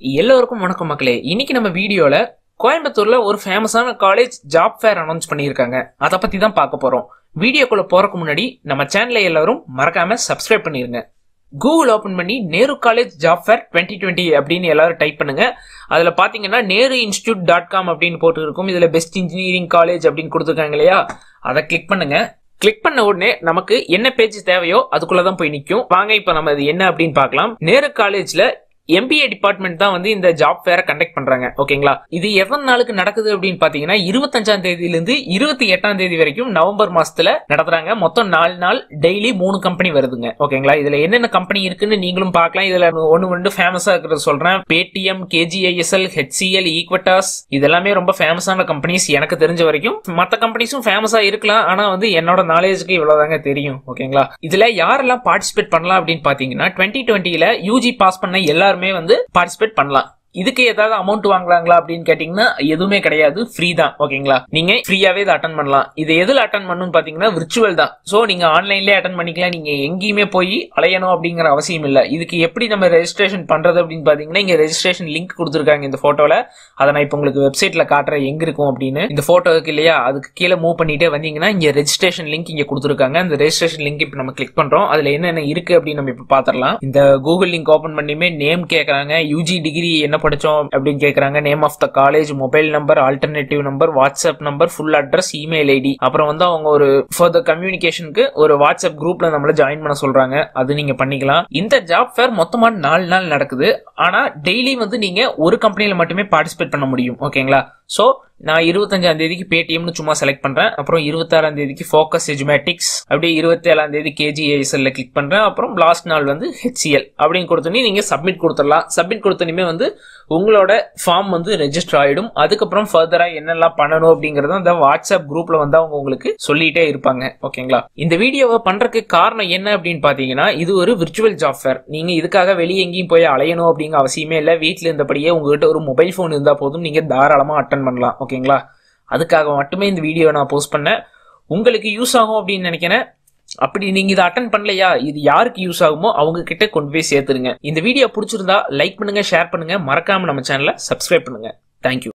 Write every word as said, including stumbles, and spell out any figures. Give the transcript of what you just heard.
எல்லோருக்கும் வணக்கம் மக்களே. இன்னைக்கு நம்ம வீடியோல கோயம்புத்தூர்ல ஒரு ஃபேமஸான காலேஜ் ஜாப் ஃபேர் அனௌன்ஸ் பண்ணியிருக்காங்க. அதை பத்தி தான் பார்க்க போறோம். வீடியோக்குள்ள போறதுக்கு முன்னாடி நம்ம சேனலை எல்லாரும் மறக்காம சப்ஸ்கிரைப் பண்ணிருங்க. கூகுள் ஓபன் பண்ணி Nehru college job fair twenty twenty அப்படின்னு எல்லாரும் டைப் பண்ணுங்க. அதுல பாத்தீங்கன்னா நேரு இன்ஸ்டிடியூட் டாட் காம் அப்படின்னு போட்டு இருக்கும். இதுல பெஸ்ட் இன்ஜினியரிங் காலேஜ் அப்படின்னு கொடுத்துருக்காங்க இல்லையா, அதை கிளிக் பண்ணுங்க. கிளிக் பண்ண உடனே நமக்கு என்ன பேஜ் தேவையோ அதுக்குள்ளதான் போய் நிற்கும். வாங்க இப்ப நம்ம இது என்ன அப்படின்னு பார்க்கலாம். நேரு காலேஜ்ல எம்பிஏ டிபார்ட்மெண்ட் தான் வந்து இந்த ஜாப் ஃபேரை கண்டக்ட் பண்றாங்க. ஓகேங்களா, இது எத்தனை நாளுக்கு நடக்குது அப்படின்னு பாத்தீங்கன்னா இருபத்தஞ்சாம் தேதியில இருந்து இருபத்தி எட்டாம் தேதி வரைக்கும் நவம்பர் மாசத்துல நடத்துறாங்க. மொத்தம் நாலு நாள், டெய்லி மூணு கம்பெனி வருதுங்க. ஓகேங்களா, இதுல என்னென்ன கம்பெனி இருக்குன்னு நீங்களும் பார்க்கலாம். இதுல ஒன்னு ஒன்று ஃபேமஸா இருக்கிறது சொல்றேன். பேடிஎம், கேஜிஐஎஸ்எல், ஹெச்சிஎல், ஈக்வட்டாஸ் இதெல்லாமே ரொம்ப ஃபேமஸான கம்பெனிஸ் எனக்கு தெரிஞ்ச வரைக்கும். மற்ற கம்பெனிஸும் ஃபேமஸா இருக்கலாம், ஆனா வந்து என்னோட நாலேஜுக்கு இவ்வளவுதாங்க தெரியும். ஓகேங்களா, இதுல யாரெல்லாம் பார்ட்டிசிபேட் பண்ணலாம் அப்படின்னு பாத்தீங்கன்னா டுவெண்ட்டி டுவெண்ட்டில யூஜி பாஸ் பண்ண எல்லாரும் வந்து பார்ட்டிசிபேட் பண்ணலாம். இதுக்கு ஏதாவது அமௌண்ட் வாங்கலாங்களா அப்படின்னு கேட்டீங்கன்னா எதுவுமே கிடையாது, ஃப்ரீ தான். ஓகேங்களா, நீங்க ஃப்ரீயாவே இதை அட்டன் பண்ணலாம். இது எதுல அட்டன் பண்ணணும்னு பாத்தீங்கன்னா விர்ச்சுவல் தான். சோ நீங்க ஆன்லைன்லயே அட்டன் பண்ணிக்கலாம். நீங்க எங்கேயுமே போய் அலையணும் அப்படிங்கிற அவசியம் இல்ல. இதுக்கு எப்படி நம்ம ரெஜிஸ்ட்ரேஷன் பண்றது அப்படின்னு பாத்தீங்கன்னா இங்க ரெஜிஸ்ட்ரேஷன் லிங்க் கொடுத்துருக்காங்க இந்த போட்டோல. அதை நான் இப்ப உங்களுக்கு வெப்சைட்ல காட்டுறேன் எங்க இருக்கும் அப்படின்னு. இந்த போட்டோ இருக்கு இல்லையா, அதுக்கு கீழே மூவ் பண்ணிட்டே வந்தீங்கன்னா இங்க ரெஜிஸ்ட்ரேஷன் லிங்க் இங்க கொடுத்துருக்காங்க. அந்த ரெஜிஸ்ட்ரேஷன் லிங்க் இப்ப நம்ம கிளிக் பண்றோம். அதுல என்னென்ன இருக்கு அப்படின்னு நம்ம இப்ப பாத்திரலாம். இந்த கூகுள் லிங்க் ஓபன் பண்ணியுமே நேம் கேக்குறாங்க. யூஜி டிகிரி என்ன படிச்சோம் அப்படின்னு கேக்குறாங்க. Name of the college, mobile number, alternative number, WhatsApp number, full address, email ID. அப்புறம் வந்து அவங்க ஒரு ஃபர்தர் கம்யூனிகேஷனுக்கு ஒரு வாட்ஸ்அப் குரூப்ல நம்மள ஜாயின் பண்ண சொல்றாங்க. அது நீங்க பண்ணிக்கலாம். இந்த ஜாப் ஃபேர் மொத்தமா நாலு நாள் நடக்குது. ஆனா டெய்லி வந்து நீங்க ஒரு கம்பெனில மட்டுமே பார்ட்டிசிபேட் பண்ண முடியும். ஓகேங்களா, சோ நான் இருபத்தஞ்சாம் தேதிக்கு பேடிஎம்னு சும்மா செலக்ட் பண்றேன். அப்புறம் இருபத்தி ஆறாம் தேதிக்கு ஃபோக்கஸ் எஜுமேட்டிக்ஸ், அப்படியே இருபத்தி ஏழாம் தேதி கேஜிஐஎஸ்எல் கிளிக் பண்றேன். அப்புறம் லாஸ்ட் நாள் வந்து ஹெச்சிஎல் அப்படின்னு கொடுத்தோன்னே நீங்க சப்மிட் கொடுத்துடலாம். சப்மிட் கொடுத்தோன்னே வந்து உங்களோட ஃபார்ம் வந்து ரெஜிஸ்டர் ஆயிடும். அதுக்கப்புறம் ஃபர்தரா என்னெல்லாம் பண்ணணும் அப்படிங்கறத அந்த வாட்ஸ்அப் குரூப்ல வந்து அவங்க உங்களுக்கு சொல்லிட்டே இருப்பாங்க. ஓகேங்களா, இந்த வீடியோவை பண்றதுக்கு காரணம் என்ன அப்படின்னு பாத்தீங்கன்னா இது ஒரு விர்ச்சுவல் ஜாப் ஃபேர். நீங்க இதுக்காக வெளியே எங்கேயும் போய் அலையணும் அப்படிங்கிற அவசியமே இல்லை. வீட்டுல இருந்தபடியே உங்ககிட்ட ஒரு மொபைல் போன் இருந்தா போதும், நீங்க தாராளமா அட்டன் பண்ணலாம். ஓகேங்களா, அதுக்காக மட்டுமே இந்த வீடியோ நான் போஸ்ட் பண்ணேன். உங்களுக்கு யூஸ் ஆகும் அப்படின்னு நினைக்கிறேன். அப்படி நீங்க இதை அட்டன் பண்ணலையா, இது யாருக்கு யூஸ் ஆகுமோ அவங்க கிட்ட கொண்டு போய் சேர்த்துருங்க. இந்த வீடியோ பிடிச்சிருந்தா லைக் பண்ணுங்க, ஷேர் பண்ணுங்க, மறக்காம நம்ம சேனலை சப்ஸ்கிரைப் பண்ணுங்க. தேங்க்யூ.